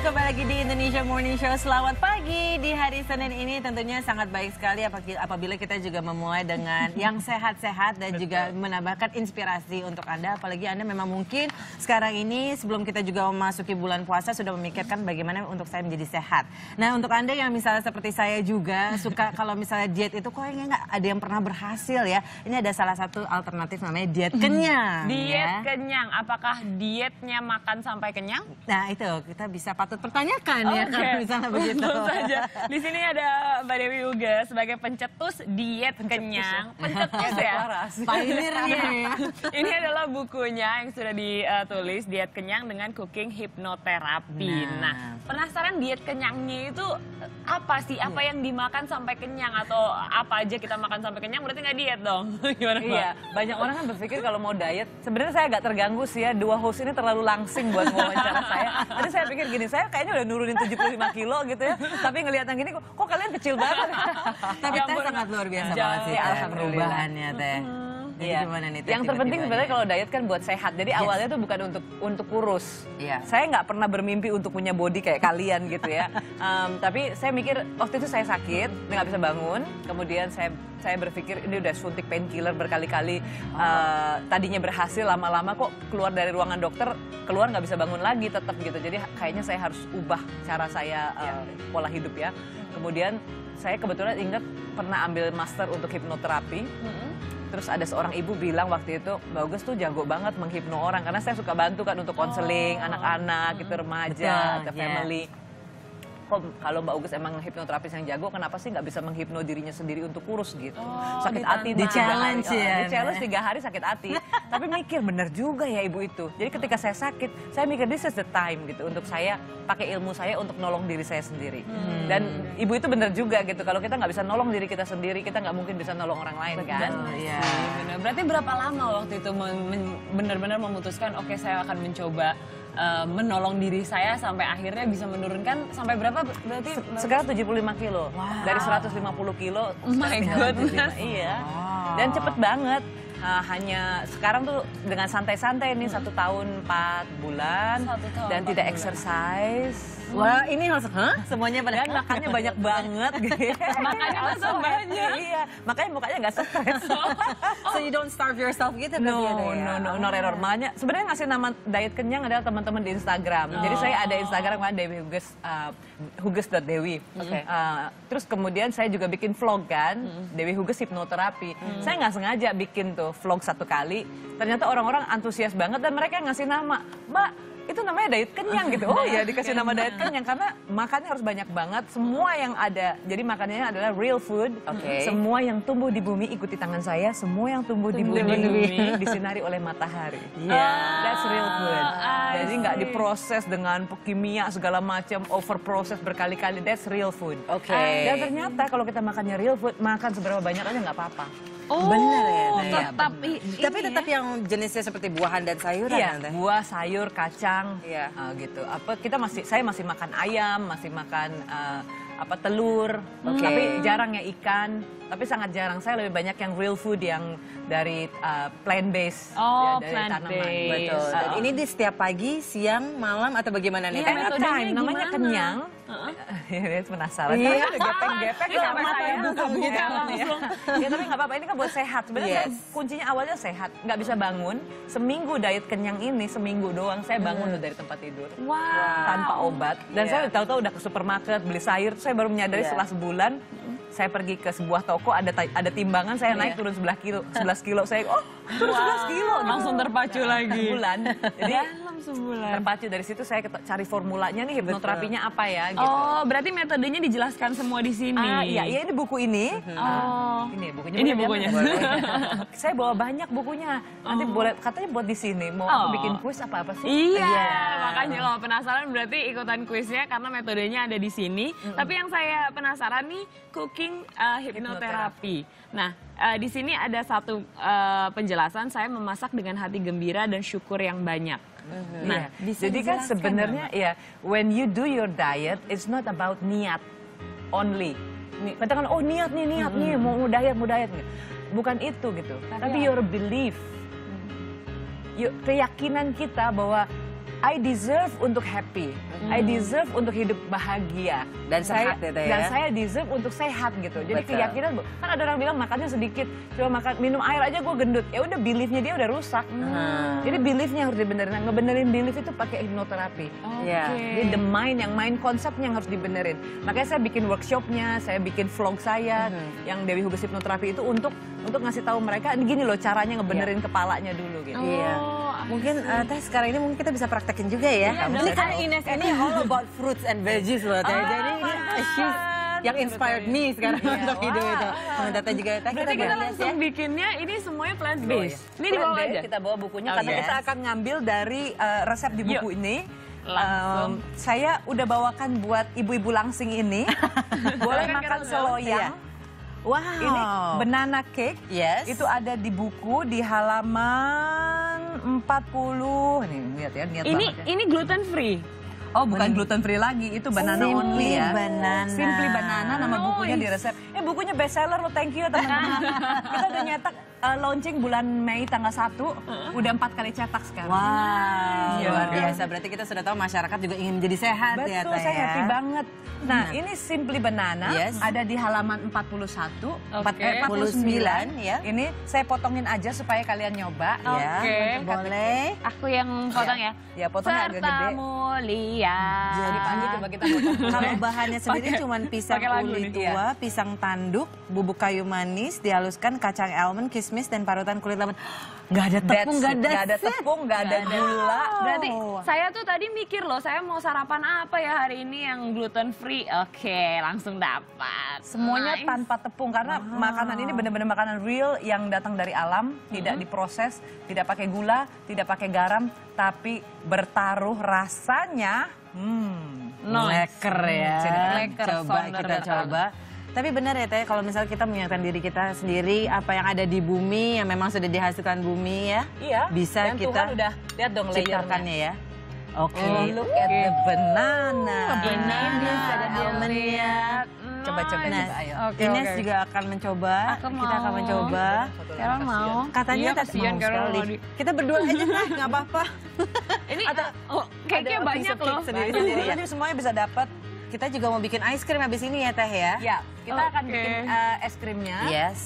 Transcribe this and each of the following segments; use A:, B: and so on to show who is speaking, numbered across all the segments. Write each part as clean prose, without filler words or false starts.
A: kembali lagi di Indonesia Morning Show. Selamat pagi di hari Senin ini, tentunya sangat baik sekali apabila kita juga memulai dengan yang sehat-sehat dan juga menambahkan inspirasi untuk Anda. Apalagi Anda memang mungkin sekarang ini sebelum kita juga memasuki bulan puasa sudah memikirkan bagaimana untuk saya menjadi sehat. Nah, untuk Anda yang misalnya seperti saya juga suka kalau misalnya diet itu kok nggak ada yang pernah berhasil ya. Ini ada salah satu alternatif namanya diet kenyang.
B: Diet kenyang, apakah dietnya makan sampai kenyang?
A: Nah, itu kita bisa patut pertanyakan ya kalau misalnya begitu.
B: Tentu saja. Di sini ada Mbak Dewi Huga sebagai pencetus diet kenyang. Pencetus ya.
A: Pioneernya ya.
B: Ini adalah bukunya yang sudah ditulis, Diet Kenyang dengan Cooking Hypnotherapy. Nah, penasaran diet kenyangnya itu apa sih? Apa yang dimakan sampai kenyang atau apa aja kita makan sampai kenyang berarti nggak diet dong? Gimana, Mbak?
C: Iya, banyak orang kan berpikir kalau mau diet, sebenarnya saya agak terganggu sih ya, dua host ini terlalu langsing buat wawancara saya. Tadi saya pikir gini, saya kayaknya udah nurunin 75 kilo gitu ya, tapi ngelihat yang gini kok kalian kecil banget.
A: Tapi Teh sangat luar biasa banget sih perubahannya Teh. Jadi gimana nih Teh?
C: Yang terpenting sebenarnya kalau diet kan buat sehat, jadi awalnya tuh bukan untuk kurus. Saya nggak pernah bermimpi untuk punya body kayak kalian gitu ya. Tapi saya mikir waktu itu saya sakit, nggak bisa bangun, kemudian saya berpikir ini udah suntik painkiller berkali-kali, tadinya berhasil, lama-lama kok keluar dari ruangan dokter, keluar nggak bisa bangun lagi tetap gitu. Jadi kayaknya saya harus ubah cara saya pola hidup ya. Kemudian saya kebetulan ingat pernah ambil master untuk hipnoterapi. Terus ada seorang ibu bilang waktu itu, Mbak Huges tuh jago banget menghipno orang. Karena saya suka bantu kan untuk konseling anak-anak, gitu, remaja, atau family. Kok kalau Mbak Huges emang hipnoterapis yang jago, kenapa sih nggak bisa menghipno dirinya sendiri untuk kurus gitu? Sakit hati
A: di challenge ya.
C: Di challenge 3 hari sakit hati. Tapi mikir bener juga ya ibu itu. Jadi ketika saya sakit, saya mikir this is the time gitu untuk saya pakai ilmu saya untuk nolong diri saya sendiri. Dan ibu itu bener juga gitu. Kalau kita nggak bisa nolong diri kita sendiri, kita nggak mungkin bisa nolong orang lain kan?
A: Iya.
B: Benar. Berarti berapa lama waktu itu benar-benar memutuskan oke saya akan mencoba menolong diri saya sampai akhirnya bisa menurunkan sampai berapa berarti?
C: Sekarang 75 kilo. Dari 150 kilo.
B: Oh my goodness.
C: Iya. Dan cepet banget. Hanya sekarang tuh dengan santai-santai nih 1 tahun 4 bulan.
B: 1 tahun
C: dan
B: 4
C: tidak
B: bulan.
C: exercise.
A: Wah, ini harus semuanya pada
C: Dan makannya banyak banget gitu.
B: Makannya masa banyak?
C: Iya, makanya mukanya nggak stres.
A: So you don't starve yourself gitu
C: No,
A: berarti ya?
C: no normalnya. Sebenarnya ngasih nama diet kenyang adalah teman-teman di Instagram. Jadi saya ada Instagram kan Dewi Huges, huges.dewi. Terus kemudian saya juga bikin vlog kan, Dewi Huges hipnoterapi. Saya nggak sengaja bikin tuh vlog 1 kali. Ternyata orang-orang antusias banget dan mereka ngasih nama, Mbak, itu namanya diet kenyang gitu. Oh ya dikasih nama diet kenyang karena makannya harus banyak banget. Semua yang ada, jadi makanannya adalah real food. Semua yang tumbuh di bumi ikuti tangan saya. Semua yang tumbuh di bumi disinari oleh matahari. That's real food. Jadi nggak diproses dengan kimia segala macam, over proses berkali-kali. That's real food. Dan ternyata kalau kita makannya real food, makan seberapa banyak aja nggak apa-apa.
A: Bener ya,
B: tetap
A: tapi tetap yang jenisnya seperti buahan dan sayuran.
C: Iya,
A: Teh.
C: buah, sayur, kacang, gitu. Saya masih makan ayam, masih makan telur, tapi jarang ya ikan. Tapi sangat jarang, saya lebih banyak yang real food yang dari plant based, dari tanaman.
A: Betul. Dan ini di setiap pagi, siang, malam atau bagaimana nih?
C: Anytime, namanya kenyang. Ini penasaran.
A: Iya,
C: gepeng-gepeng sama saya.
A: Gitu.
C: Ya tapi nggak apa-apa, ini kan buat sehat. Sebenarnya kuncinya awalnya sehat. Nggak bisa bangun, seminggu diet kenyang ini, seminggu doang saya bangun udah dari tempat tidur. Tanpa obat. Dan saya tahu-tahu udah ke supermarket, beli sayur, saya baru menyadari setelah sebulan, saya pergi ke sebuah toko, ada timbangan, saya naik turun 11 kilo. Saya, turun 11 kilo.
B: Langsung terpacu lagi.
C: Sebulan. Jadi
B: dalam sebulan.
C: Terpacu dari situ saya cari formulanya nih, hipnoterapinya apa ya gitu.
B: Oh, berarti metodenya dijelaskan semua di sini.
C: Iya, ini buku ini. Ini bukunya.
B: Ini bukunya.
C: Saya bawa banyak bukunya. Nanti boleh, katanya buat di sini. Mau aku bikin kuis apa sih?
B: Iya, makanya kalau penasaran berarti ikutan kuisnya karena metodenya ada di sini. Tapi yang saya penasaran nih, cooking hipnoterapi. Nah, di sini ada satu penjelasan, saya memasak dengan hati gembira dan syukur yang banyak.
C: Nah, jadi kan sebenarnya ya, when you do your diet, it's not about niat only. Katakan, oh niat nih, mau diet. Bukan itu gitu. Tapi your belief, keyakinan kita bahwa I deserve untuk happy, I deserve untuk hidup bahagia.
A: Dan sehat ya,
C: Dan saya deserve untuk sehat gitu. Jadi
A: Betul.
C: keyakinan, kan ada orang bilang makannya sedikit, cuma minum air aja gue gendut. Ya udah beliefnya dia udah rusak. Jadi beliefnya harus dibenerin. Ngebenerin belief itu pakai hipnoterapi.
A: Iya.
C: Jadi the mind, yang mind konsepnya yang harus dibenerin. Makanya saya bikin workshopnya, saya bikin vlog saya, yang Dewi Hugus Hipnoterapi itu untuk ngasih tahu mereka, gini loh caranya ngebenerin kepalanya dulu gitu.
A: Iya. Mungkin Teh sekarang ini mungkin kita bisa praktekin juga ya. Ini kan Ines ini all about fruits and veggies loh Teh. Jadi she's yang inspired me sekarang untuk hidup itu. Teman Teh juga Teh.
B: Berarti kita langsung bikinnya ini semuanya plant based. Ini dibawa aja.
C: Kita bawa bukunya
A: Oh,
C: karena
A: yes.
C: kita akan ngambil dari resep di buku ini.
B: Langsung.
C: Saya udah bawakan buat ibu-ibu langsing ini. Boleh makan seloyang.
A: Wow.
C: Ini banana cake.
A: Yes.
C: Itu ada di buku di halaman 40. Nih lihat ya, niat banget ya.
B: Ini gluten free.
C: Oh, bukan gluten free lagi, itu banana
A: Simply
C: only ya.
A: Banana.
C: Simply Banana nama bukunya di resep. Bukunya bestseller loh, thank you ya teman-teman. Kita udah nyetak launching bulan Mei tanggal 1, udah 4 kali cetak sekarang.
A: Wow,
C: Iya.
A: luar biasa. Berarti kita sudah tahu masyarakat juga ingin menjadi sehat ya
C: Betul,
A: Teh
C: saya
A: ya.
C: happy banget. Nah, ini Simply Banana,
A: Yes.
C: ada di halaman 41,
A: 49 ya.
C: Ini saya potongin aja supaya kalian nyoba.
A: Ya,
B: Oke.
A: boleh.
B: Aku yang potong ya.
C: Ya, potongnya agak
B: Serta
C: gede.
B: mulia.
C: Jadi pagi coba kita potong.
A: Kalau bahannya sendiri cuma pisang
B: pakai lagu
A: kulit
B: nih.
A: tua, pisang tanduk, bubuk kayu manis, dihaluskan kacang almond, kismis, dan parutan kulit lemon. Nggak ada tepung, nggak ada
C: Nggak ada
A: set.
C: tepung, nggak ada gula.
B: Berarti saya tuh tadi mikir loh, saya mau sarapan apa ya hari ini yang gluten free. Oke, langsung dapat.
C: Semuanya
B: Nice.
C: tanpa tepung karena makanan ini benar-benar makanan real yang datang dari alam, tidak diproses, tidak pakai gula, tidak pakai garam, tapi bertaruh rasanya.
A: Leker ya.
B: Leker,
A: Coba
B: sounder
A: kita
B: banget.
A: coba. Tapi benar ya Teh, kalau misalnya kita mengingatkan diri kita sendiri, apa yang ada di bumi, yang memang sudah dihasilkan bumi ya.
C: Iya.
A: Bisa
C: dan
A: kita
C: Tuhan udah lihat dong layernya.
A: ciptakannya ya. Oke.
C: Oh, look at the banana.
A: Banana, ada almondnya.
C: Coba-coba
A: Nah,
C: juga, ayo.
A: Ines juga akan mencoba.
B: Aku
A: Kita akan
B: mau.
A: mencoba.
B: Sekarang mau.
A: Katanya
B: Iya,
A: Teh
B: kasihan
A: mau
B: karena
A: sekali.
B: mau di-
A: Kita berdua aja lah, nggak apa-apa.
B: Ini cake-nya
C: Ada
B: banyak
C: piece of
B: loh.
C: cake sendiri-sendiri ya. Jadi semuanya bisa dapat.
A: Kita juga mau bikin ice cream habis ini ya Teh ya.
C: Ya, kita akan
B: Oke.
C: bikin es krimnya.
A: Yes.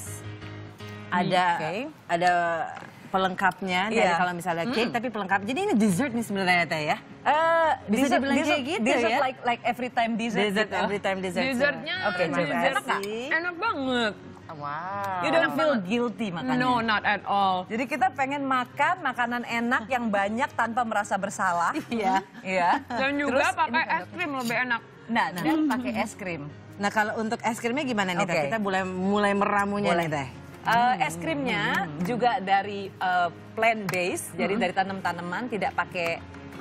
A: Ada
C: Oke.
A: ada pelengkapnya dari
C: Iya.
A: kalau misalnya cake, tapi pelengkap. Jadi ini dessert nih sebenarnya Teh ya.
C: Bisa
A: Bisa dibilang kayak gitu
C: dessert
A: ya?
C: like every time dessert.
A: Dessert
C: gitu.
A: every time dessert.
B: Dessertnya
C: Oke, coba.
B: dessert
A: Enak nggak?
B: enak banget.
A: Wow.
C: You don't feel guilty makannya.
B: No, not at all.
C: Jadi kita pengen makan makanan enak yang banyak tanpa merasa bersalah.
A: Iya.
C: Iya.
B: Dan juga
C: Terus
B: pakai
C: ini
B: es krim lebih enak.
C: Nah, dan pakai es krim.
A: Nah kalau untuk es krimnya gimana nih Teh?
C: Oke.
A: Kita mulai meramunya
C: Boleh.
A: nih Teh.
C: Es krimnya juga dari plant based, jadi dari tanam-tanaman, tidak pakai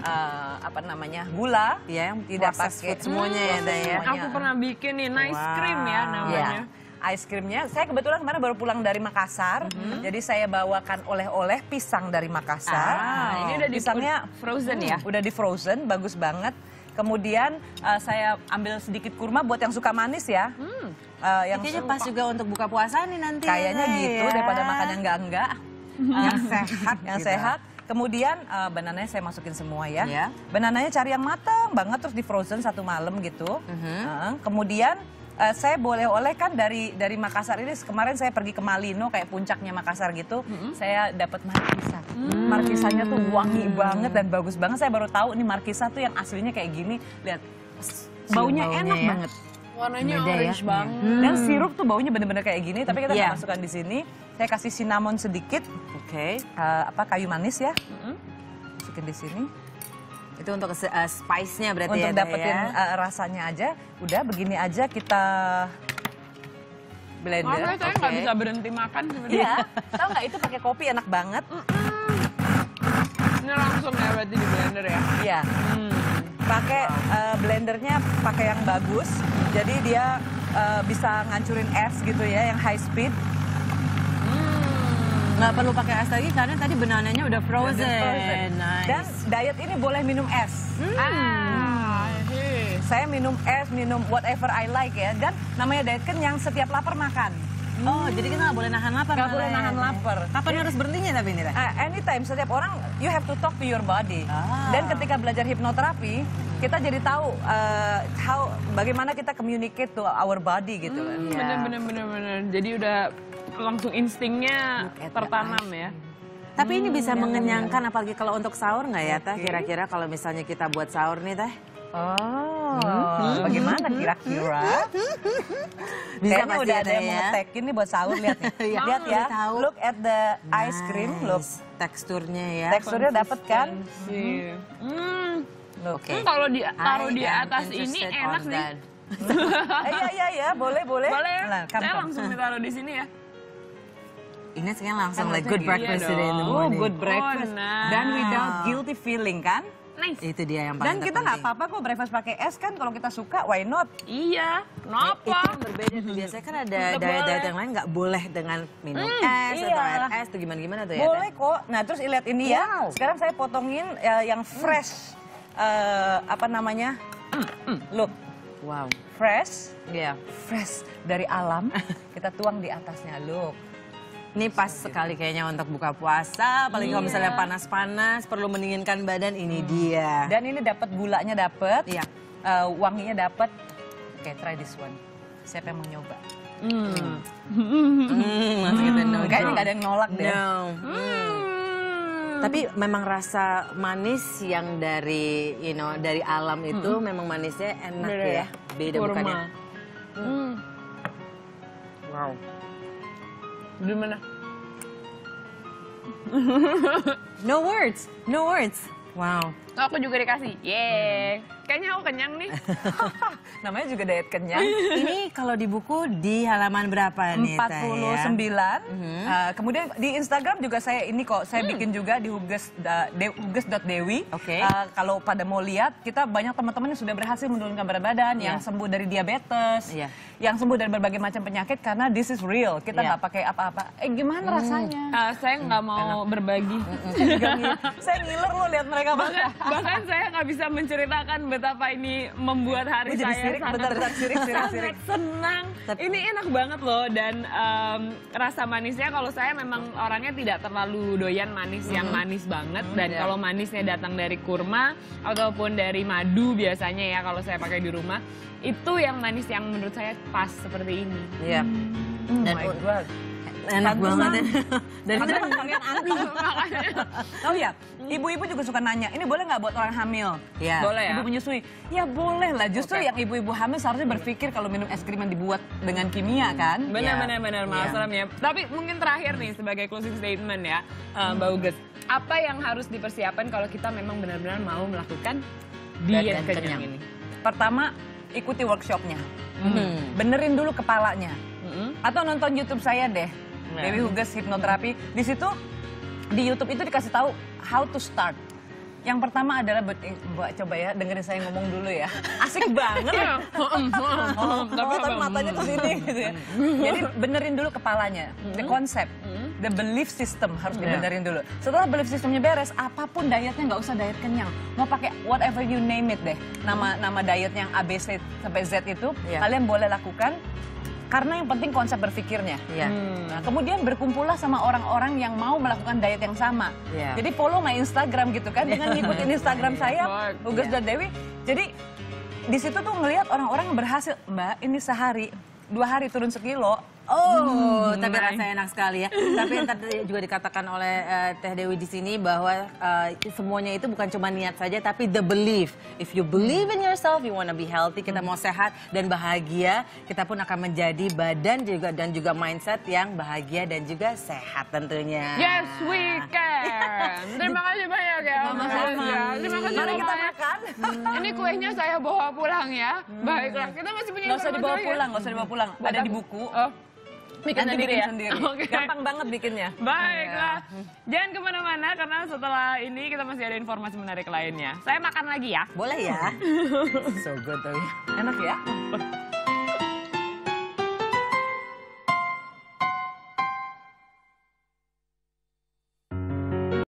C: apa namanya gula,
A: Ya, yang
C: tidak
A: processed
C: pakai
A: food semuanya ya Teh ya.
C: semuanya.
B: Aku pernah bikin nih nice
A: Wow.
B: cream ya namanya.
C: Ya. Ice creamnya, saya kebetulan kemarin baru pulang dari Makassar, jadi saya bawakan oleh-oleh pisang dari Makassar.
B: Ini udah di
C: pisangnya
B: frozen ya?
C: Udah di frozen, bagus banget. Kemudian saya ambil sedikit kurma buat yang suka manis ya. Yang
A: Kayaknya pas juga untuk buka puasa nih nanti.
C: kayaknya
A: Teh,
C: gitu
A: ya.
C: daripada makan yang enggak.
A: yang sehat.
C: Yang
A: gitu.
C: sehat. Kemudian banananya saya masukin semua ya.
A: Ya.
C: Banananya cari yang matang banget terus di frozen 1 malam gitu. Kemudian saya boleh oleh kan dari Makassar ini, kemarin saya pergi ke Malino kayak puncaknya Makassar gitu. Saya dapat markisa. Markisanya tuh wangi banget dan bagus banget. Saya baru tahu nih markisa tuh yang aslinya kayak gini. Lihat. Baunya
A: baunya
C: enak
A: ya.
C: banget.
B: Warnanya
A: Beda ya.
B: orange banget.
C: Dan sirup tuh baunya bener-bener kayak gini, tapi kita
A: Iya.
C: nggak masukkan di sini. Saya kasih cinnamon sedikit,
A: Oke.
C: kayu manis ya, masukin di sini.
A: Itu untuk spice-nya berarti
C: Untuk
A: ya Teh,
C: dapetin
A: ya.
C: rasanya aja, udah begini aja kita blender.
B: Makanya saya nggak
A: Oke.
B: bisa berhenti makan sebenarnya.
C: Iya, tahu nggak itu pakai kopi enak banget.
B: Ini langsung ya berarti di blender ya.
C: Iya, pakai blendernya pakai yang bagus, jadi dia bisa ngancurin es gitu ya, yang high speed.
A: Nggak perlu pakai es lagi karena tadi banananya udah frozen.
C: Frozen.
A: Nice.
C: Dan diet ini boleh minum es. Saya minum es, minum whatever I like ya. Dan namanya diet kenyang, setiap lapar makan.
A: Oh, jadi kita nggak boleh nahan lapar.
C: Nggak boleh nahan lapar.
A: Kapan harus berhentinya tapi ini?
C: Anytime, setiap orang, you have to talk to your body. Dan ketika belajar hipnoterapi, kita jadi tahu bagaimana kita communicate to our body gitu.
B: Bener. Jadi udah langsung instingnya tertanam ya.
A: Tapi ini bisa mengenyangkan, apalagi kalau untuk sahur nggak ya Teh? Kira-kira kalau misalnya kita buat sahur nih Teh?
C: Bagaimana kira-kira?
A: Bisa
C: Kayaknya udah ada yang mau nge-tag ini buat sahur, lihat nih. Lihat ya, look at the ice cream, look.
A: Teksturnya ya.
C: Teksturnya dapet kan?
B: Oke. Kalau ditaruh di atas ini enak nih.
C: Iya, boleh.
B: Boleh ya? Saya langsung ditaruh di sini ya.
A: Ini sekarang langsung like good breakfast today in the morning.
C: Good breakfast. Dan without guilty feeling kan?
B: Nice.
A: Itu dia yang paling
C: Dan kita nggak apa-apa kok breakfast pakai es kan, kalau kita suka, why not?
B: Iya, kenapa?
A: Itu yang berbeda tuh. Biasanya kan ada diet-diet yang lain nggak boleh dengan minum es atau air es tuh gimana tuh ya?
C: Boleh kok. Nah terus lihat ini ya, sekarang saya potongin yang fresh, look.
A: Wow.
C: Fresh,
A: Iya.
C: fresh dari alam, kita tuang di atasnya, look.
A: Ini pas sekali kayaknya untuk buka puasa, apalagi kalau misalnya panas-panas, perlu mendinginkan badan, ini dia.
C: Dan ini dapat gulanya dapat,
A: Iya.
C: wanginya dapat. Oke, try this one. Siapa yang mau nyoba? Kayaknya nggak ada yang nolak deh.
A: No. Tapi memang rasa manis yang dari, dari alam itu memang manisnya enak ya. Beda bukannya. Wow.
B: Gimana?
A: No words. Wow.
B: Aku juga dikasih. Yeay. Kayaknya aku kenyang nih.
C: Namanya juga diet kenyang.
A: Ini kalau di buku di halaman berapa nih?
C: 49. Kemudian di Instagram juga saya bikin juga di huges.dewi.
A: Oke.
C: Kalau pada mau lihat, kita banyak teman-teman yang sudah berhasil menurunkan berat badan, yang sembuh dari diabetes, yang sembuh dari berbagai macam penyakit karena this is real. Kita nggak pakai apa-apa. Gimana rasanya?
B: Saya nggak mau berbagi.
C: Saya ngiler loh lihat mereka makan.
B: Bahkan saya nggak bisa menceritakan betapa ini membuat hari saya sangat senang. Ini enak banget loh, dan rasa manisnya kalau saya memang orangnya tidak terlalu doyan manis yang manis banget. Dan kalau manisnya datang dari kurma ataupun dari madu biasanya ya kalau saya pakai di rumah, itu yang manis yang menurut saya pas seperti ini.
A: Iya. Dan enak banget ya.
C: Dan itu kalian anti. Oh ya, ibu-ibu juga suka nanya, ini boleh nggak buat orang hamil?
A: Iya.
B: Boleh ya?
C: Ibu menyusui? Ya boleh lah, justru yang ibu-ibu hamil seharusnya berpikir kalau minum es krim yang dibuat dengan kimia kan?
B: Benar, Mas Ram ya. Tapi mungkin terakhir nih sebagai closing statement ya, Mbak Huges. Apa yang harus dipersiapkan kalau kita memang benar-benar mau melakukan diet kenyang ini?
C: Pertama, ikuti workshopnya. Benerin dulu kepalanya. Atau nonton YouTube saya deh. Dewi Huges Hipnoterapi. Di situ di YouTube itu dikasih tahu how to start. Yang pertama adalah coba ya dengerin saya ngomong dulu ya. Asik banget. Tapi matanya ke sini gitu ya. Jadi benerin dulu kepalanya. The concept, the belief system harus dibenerin dulu. Setelah belief systemnya beres, apapun dietnya nggak usah diet kenyang. Mau pakai whatever you name it deh. Nama diet yang A, B, C sampai Z itu kalian boleh lakukan. Karena yang penting konsep berpikirnya. Nah, kemudian berkumpullah sama orang-orang yang mau melakukan diet yang sama. Jadi follow my Instagram gitu kan, dengan ngikutin Instagram saya, Huges.Dewi. Jadi di situ tuh ngelihat orang-orang yang berhasil, Mbak, ini sehari, 2 hari turun sekilo.
A: Oh, tapi rasa enak sekali ya. Tapi tadi juga dikatakan oleh Teh Dewi di sini bahwa semuanya itu bukan cuma niat saja, tapi the belief. If you believe in yourself, you wanna be healthy, kita mau sehat dan bahagia, kita pun akan menjadi badan dan juga mindset yang bahagia dan juga sehat tentunya.
B: Yes, we can. Terima kasih banyak ya. Terima kasih.
C: Mari kita makan.
B: Ini kuenya saya bawa pulang ya. Baiklah, kita masih punya
C: Nggak usah dibawa pulang, Ada di buku.
B: Bikin sendiri ya?
C: Okay. Gampang banget bikinnya.
B: Baiklah. Jangan kemana-mana karena setelah ini kita masih ada informasi menarik lainnya. Saya makan lagi ya.
A: Boleh ya. So good tuh.
C: Enak ya?